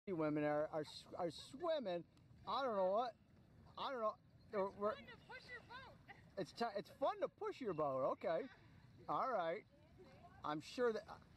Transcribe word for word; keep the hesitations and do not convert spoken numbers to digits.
women are, are are swimming. I don't know what. I don't know. It's We're, fun to push your boat. It's it's fun to push your boat. Okay. All right. I'm sure that.